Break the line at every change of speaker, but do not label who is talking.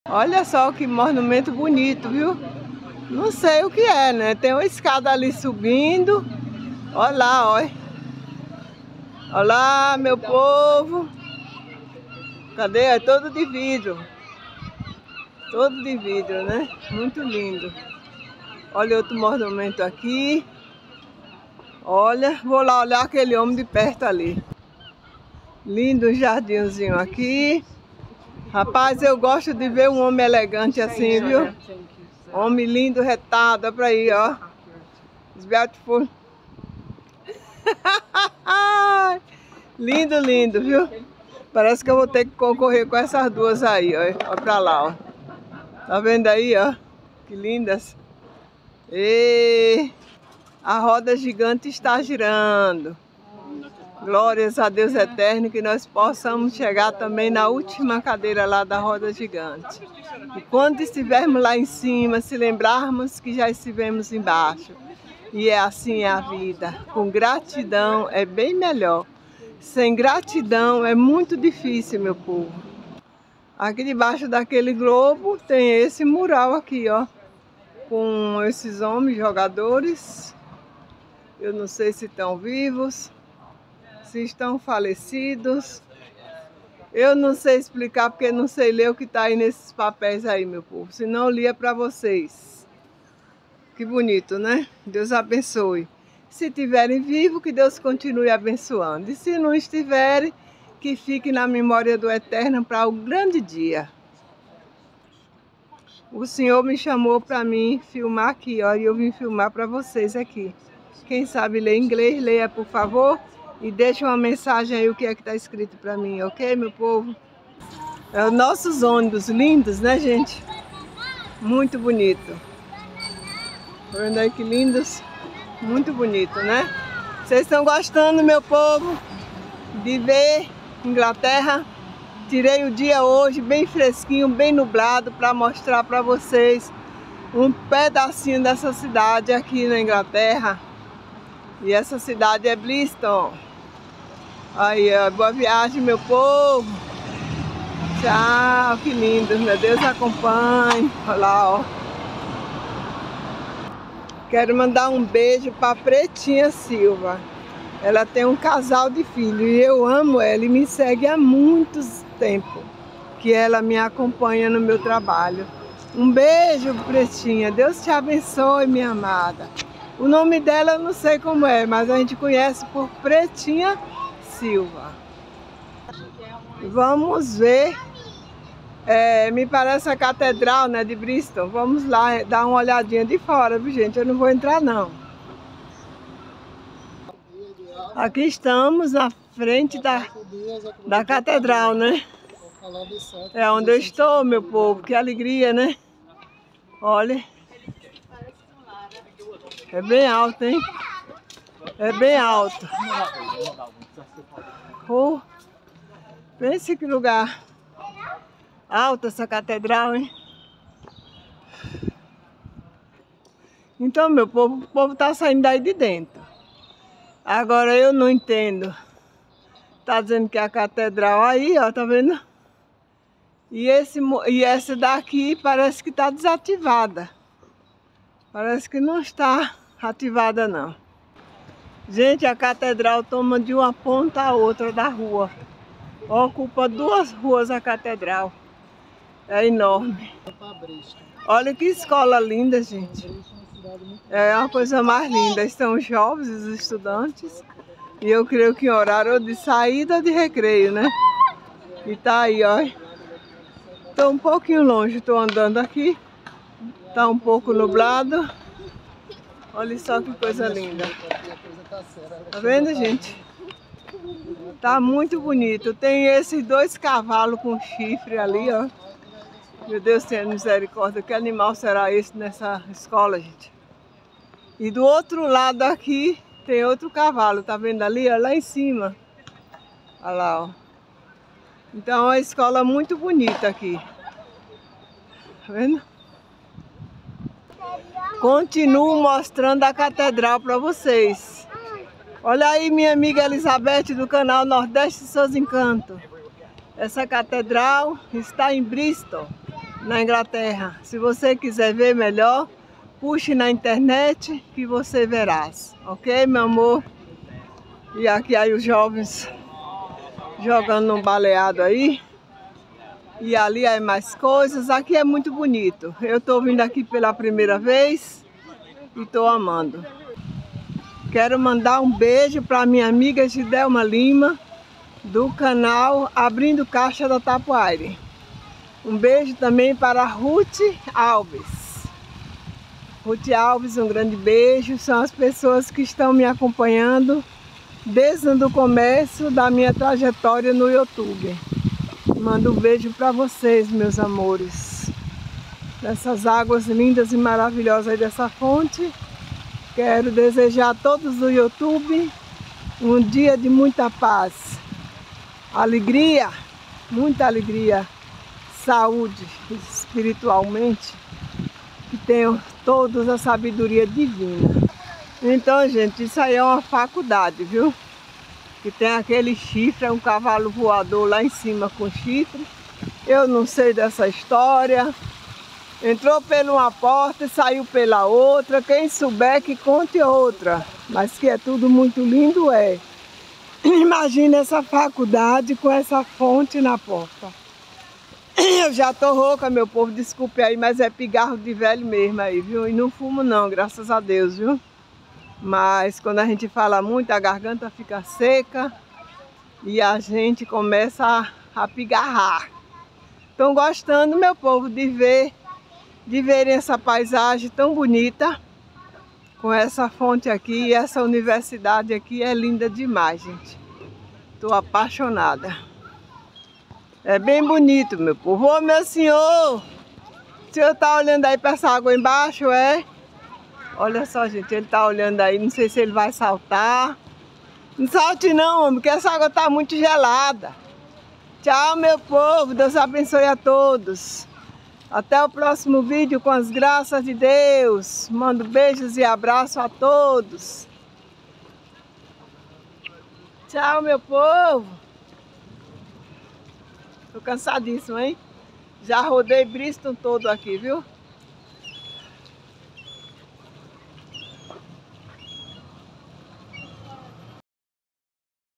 Olha só que monumento bonito, viu? Não sei o que é, né? Tem uma escada ali subindo. Olha lá, olha. Olha lá, meu povo. Cadê? É todo de vidro. Todo de vidro, né? Muito lindo. Olha outro monumento aqui. Olha, vou lá olhar aquele homem de perto ali. Lindo jardinzinho aqui. Rapaz, eu gosto de ver um homem elegante assim, viu? Homem lindo, retado, dá pra ir, ó. It's beautiful. Lindo, lindo, viu? Parece que eu vou ter que concorrer com essas duas aí, ó. Olha pra lá, ó. Tá vendo aí, ó? Que lindas. E a roda gigante está girando. Glórias a Deus eterno, que nós possamos chegar também na última cadeira lá da roda gigante. E quando estivermos lá em cima, se lembrarmos que já estivemos embaixo. E é assim a vida. Com gratidão é bem melhor. Sem gratidão é muito difícil, meu povo. Aqui debaixo daquele globo tem esse mural aqui, ó. Com esses homens jogadores. Eu não sei se estão vivos, se estão falecidos. Eu não sei explicar porque não sei ler o que está aí nesses papéis aí, meu povo. Senão eu lia para vocês. Que bonito, né? Deus abençoe. Se estiverem vivos, que Deus continue abençoando. E se não estiverem, que fique na memória do Eterno para o grande dia. O Senhor me chamou para mim filmar aqui, ó, e eu vim filmar para vocês aqui. Quem sabe ler inglês, leia por favor e deixe uma mensagem aí o que é que está escrito para mim, ok, meu povo? É os nossos ônibus lindos, né, gente? Muito bonito. Tá vendo aí que lindos? Muito bonito, né? Vocês estão gostando, meu povo, de ver Inglaterra? Tirei o dia hoje bem fresquinho, bem nublado, para mostrar para vocês um pedacinho dessa cidade aqui na Inglaterra. E essa cidade é Bristol. Aí, ó, boa viagem, meu povo. Tchau, que lindo, meu Deus acompanhe. Olha lá, ó. Quero mandar um beijo para Pretinha Silva. Ela tem um casal de filhos e eu amo ela e me segue há muito tempo que ela me acompanha no meu trabalho. Um beijo, Pretinha. Deus te abençoe, minha amada. O nome dela eu não sei como é, mas a gente conhece por Pretinha Silva. Vamos ver. Me parece a catedral, né, de Bristol. Vamos lá dar uma olhadinha de fora, viu, gente? Eu não vou entrar, não. Aqui estamos na frente da catedral, né? É onde eu estou, meu povo. Que alegria, né? Olha. É bem alto, hein? É bem alto. Oh, pense que lugar alto essa catedral, hein? Então, meu povo, o povo tá saindo daí de dentro. Agora eu não entendo. Tá dizendo que é a catedral aí, ó, tá vendo? E essa daqui parece que tá desativada. Parece que não está ativada, não. Gente, a catedral toma de uma ponta a outra da rua. Ocupa 2 ruas a catedral. É enorme. Olha que escola linda, gente. É uma coisa mais linda. Estão os jovens, os estudantes. E eu creio que em horário de saída ou de recreio, né? E tá aí, ó. Estou um pouquinho longe, estou andando aqui. Tá um pouco nublado. Olha só que coisa linda. Tá vendo, gente? Tá muito bonito. Tem esses 2 cavalos com chifre ali, ó. Meu Deus, tenha misericórdia. Que animal será esse nessa escola, gente? E do outro lado aqui tem outro cavalo. Tá vendo ali, ó? Lá em cima. Olha lá, ó. Então é uma escola muito bonita aqui. Tá vendo? Continuo mostrando a catedral para vocês. Olha aí minha amiga Elizabeth do canal Nordeste e Seus Encantos. Essa catedral está em Bristol. na Inglaterra. Se você quiser ver melhor, puxe na internet que você verás. Ok, meu amor? E aqui aí os jovens jogando um baleado aí. E ali aí mais coisas. Aqui é muito bonito. Eu tô vindo aqui pela primeira vez e tô amando. Quero mandar um beijo para minha amiga Gidelma Lima, do canal Abrindo Caixa da Tapuaire. Um beijo também para Ruth Alves. Ruth Alves, um grande beijo. São as pessoas que estão me acompanhando desde o começo da minha trajetória no YouTube. Mando um beijo para vocês, meus amores. Dessas águas lindas e maravilhosas aí dessa fonte. Quero desejar a todos do YouTube um dia de muita paz, alegria, muita alegria, saúde espiritualmente, que tenham todos a sabedoria divina. Então, gente, isso aí é uma faculdade, viu? Que tem aquele chifre, é um cavalo voador lá em cima com chifre. Eu não sei dessa história. Entrou por uma porta e saiu pela outra. Quem souber que conte outra. Mas que é tudo muito lindo, é. Imagina essa faculdade com essa fonte na porta. Eu já tô rouca, meu povo, desculpe aí, mas é pigarro de velho mesmo aí, viu? E não fumo não, graças a Deus, viu? Mas quando a gente fala muito, a garganta fica seca e a gente começa a pigarrar. Estão gostando, meu povo, de verem essa paisagem tão bonita, com essa fonte aqui, e essa universidade aqui é linda demais, gente. Estou apaixonada. É bem bonito, meu povo. Ô, meu senhor! O senhor tá olhando aí para essa água embaixo, é? Olha só, gente, ele tá olhando aí, não sei se ele vai saltar. Não salte não, homem, porque essa água tá muito gelada. Tchau, meu povo, Deus abençoe a todos. Até o próximo vídeo, com as graças de Deus. Mando beijos e abraços a todos. Tchau, meu povo. Tô cansadíssimo, hein? Já rodei Bristol todo aqui, viu?